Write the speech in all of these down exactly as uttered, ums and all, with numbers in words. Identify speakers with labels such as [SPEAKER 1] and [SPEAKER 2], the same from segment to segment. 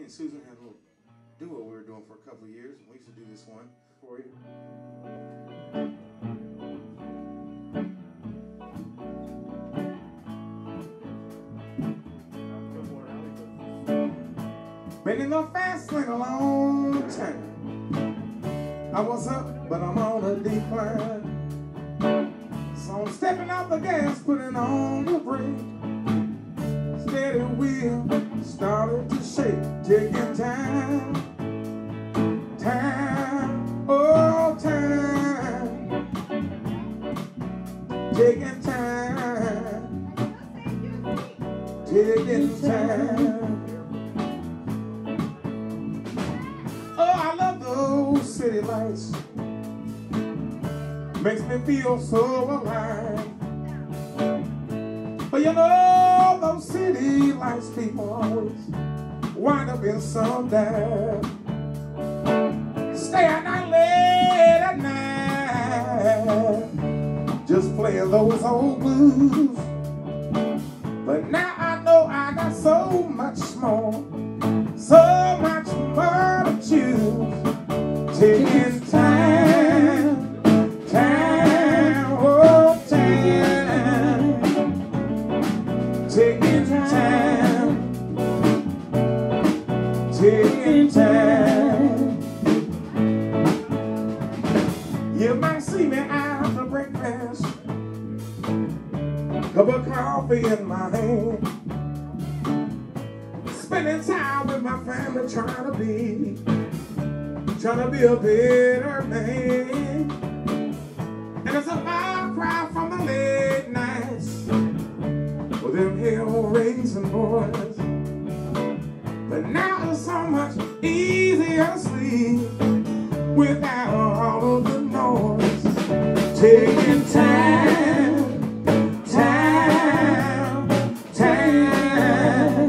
[SPEAKER 1] and Susan had a little duo we were doing for a couple of years. We used to do this one for you. Been in the fast lane a long time. I was up, but I'm on a decline. So I'm stepping out the gas, putting on the brake. Steady wheel started to shake, taking time, time, oh time, taking time, taking time. Oh, I love those city lights, makes me feel so alive. But you know, those city lights, people always wind up in some dive. Stay out night late at night, just playing those old blues. But now I know I got so much more, so much more to choose. Taking time, time, oh time, taking time, taking time. You might see me after breakfast, cup of coffee in my hand, spending time with my family, trying to be, trying to be a better man. And it's a far cry from the late nights with them hell-raising boys. But now it's so much easier to sleep without all of the noise. Taking time, time, time,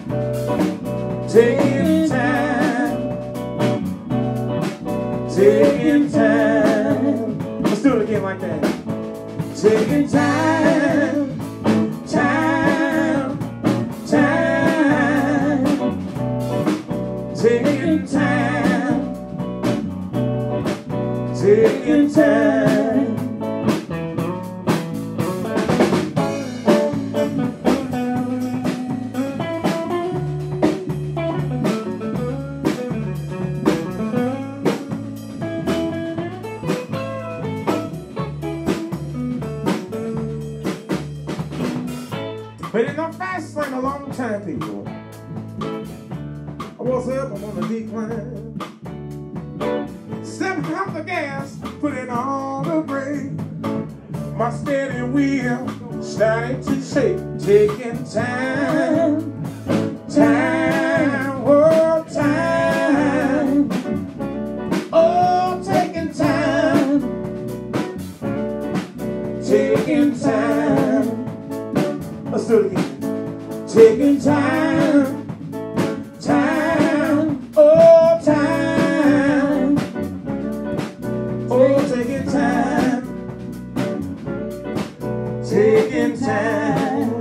[SPEAKER 1] taking time, taking time. Let's do it again like that. Taking time, time, time, taking time, taking time. Been in the fast lane a long time, people. I was up, I'm on a decline. Stepping out the gas, putting on the brake. My steady wheel started to shake. Taking time, time, oh time, oh taking time, taking time. Let's do it again. Taking time, time, oh time, oh taking time, taking time,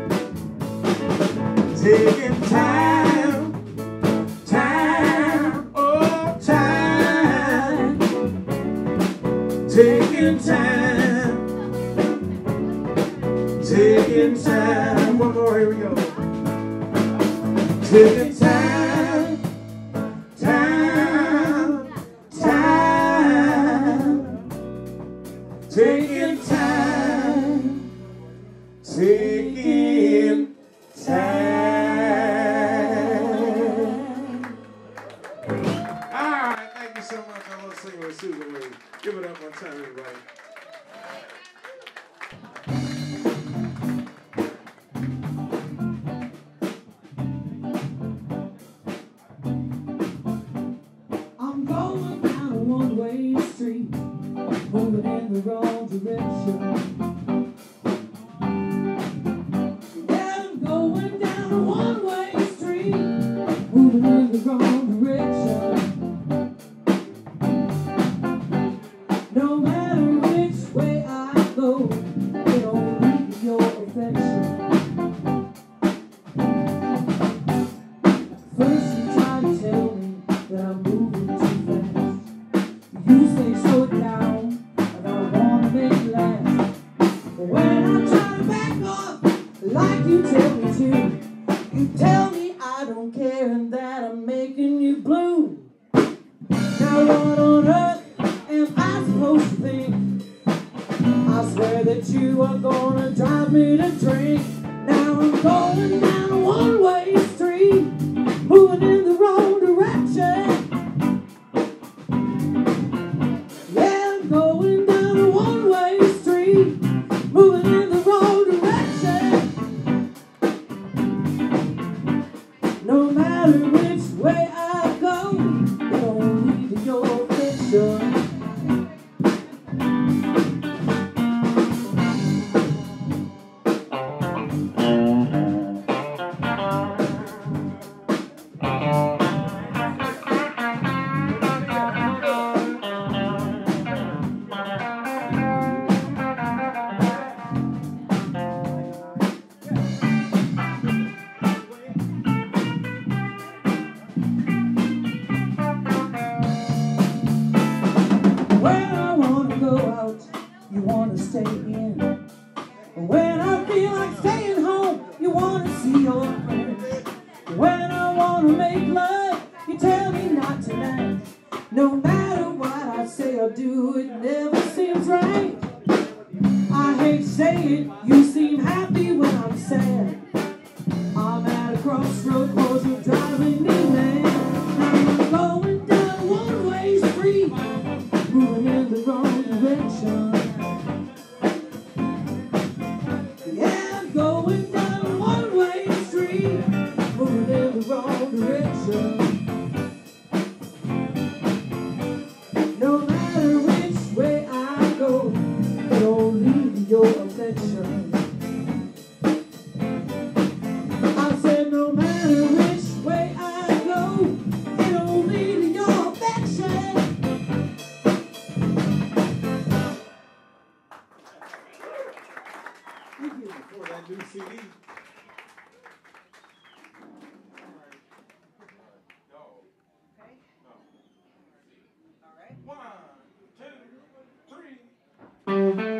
[SPEAKER 1] taking time, time, oh time, taking time, taking time. One more, here we go. Taking time, time, time, taking time, taking time. All right, thank you so much. I love singing with Susan Lee. Give it up one time, everybody.
[SPEAKER 2] Moving in the wrong direction. Yeah, I'm going down a one-way street, moving in the wrong direction. No matter which way I go, it don't need your affection. First you try care and that I'm making you blue. Now what on earth am I supposed to think? I swear that you are gonna drive me to drink. Now I'm going down a one-way street, moving in the wrong direction. Yeah, I'm going down a one-way street, moving in the wrong direction. No matter which way I go, it don't lead to your affliction. You wanna stay in. When I feel like staying home, you wanna see your friends. When I wanna make love, you tell me not tonight. No matter what I say or do, it never seems right. I hate to say it, you seem happy when I'm sad. I'm at a crossroad cause you're driving me mad. I'm going down a one-way street, moving in the wrong direction. Going down a one-way street, moving in the wrong direction. No matter which way I go, it don't lead to your affection. I said no matter which way I go, it don't lead to your affection.
[SPEAKER 1] For that new C D. One, two, three.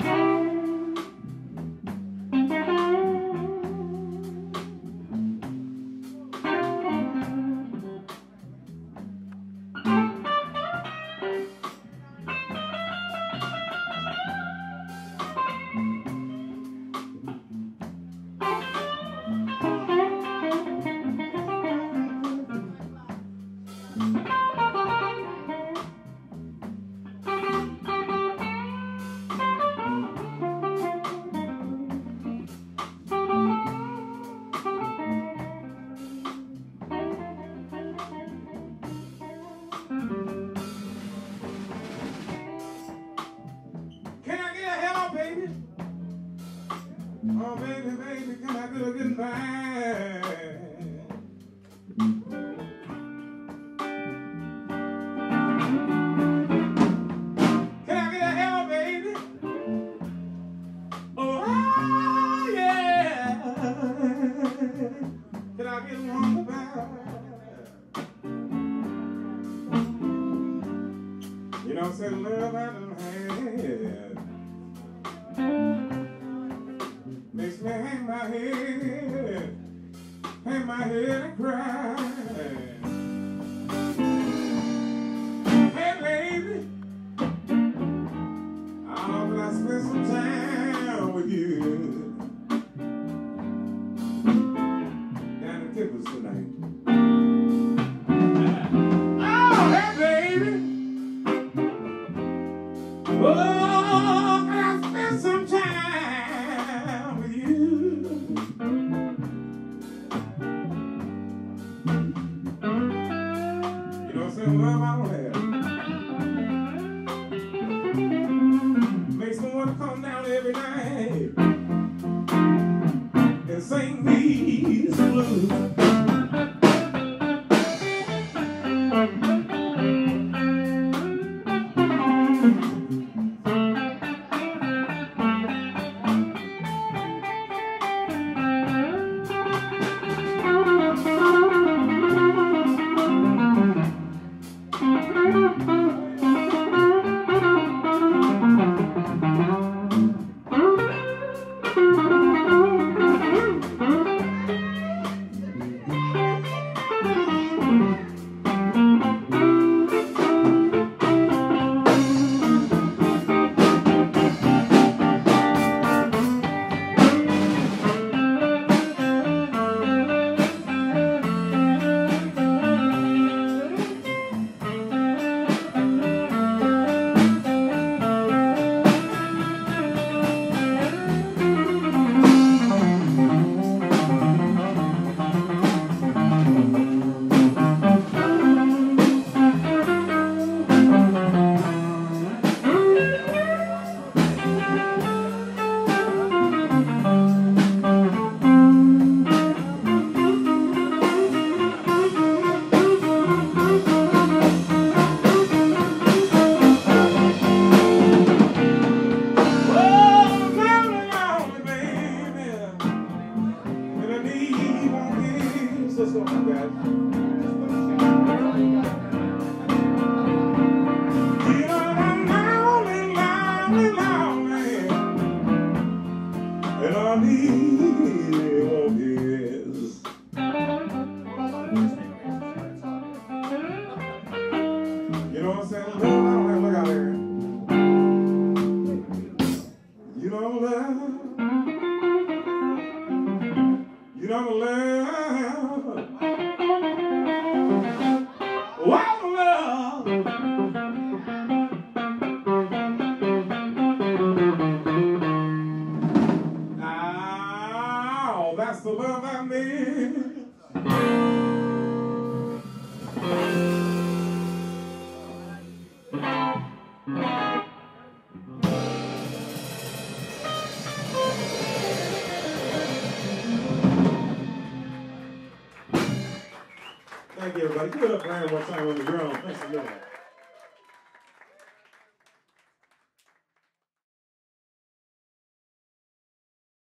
[SPEAKER 1] Oh, baby, baby, can I get a goodbye? Can I get a help, baby? Oh, yeah. Can I get one goodbye? You know, say love I done had makes me hang my head, hang my head and cry. Hey, baby, I hope I spend some time with you down in Timbers tonight. Oh, hey, baby. Oh, can I spend some time with you? You know, some love I don't have makes me want to come down every night and sing these blues. Thank you, everybody. Give it up for Aaron one time on the drum. Thanks a lot.